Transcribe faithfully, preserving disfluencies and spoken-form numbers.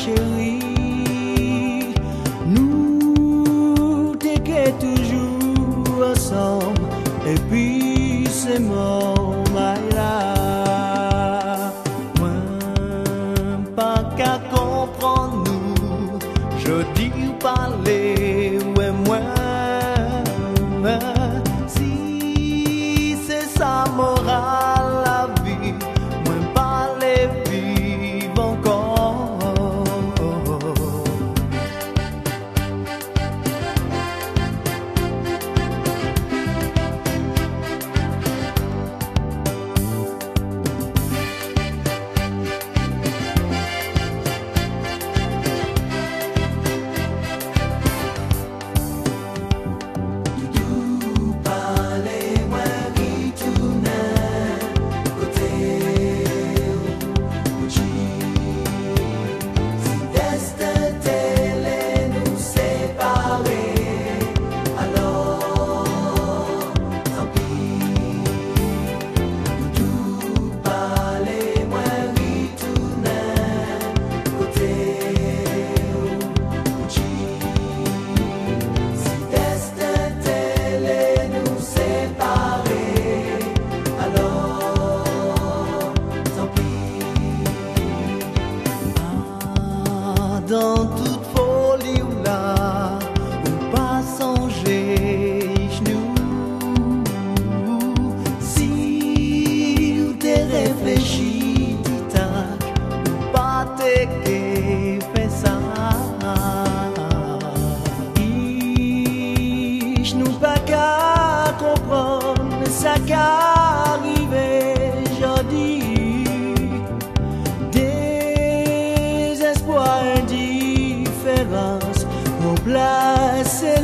chérie. Nous t'étais toujours ensemble, et puis c'est mon là. Moi, pas qu'à comprendre nous, je dis ou parler, ouais, moi. Si c'est sa morale, la vie, moi, pas les vivre encore. Dans toute folie ou là, ou pas songer nous. Si ou t'es réfléchi, t'as ou pas t'es fait ça. Ich nous pas qu'à comprendre ça qu'arrivé, je dis. Indifférence, on place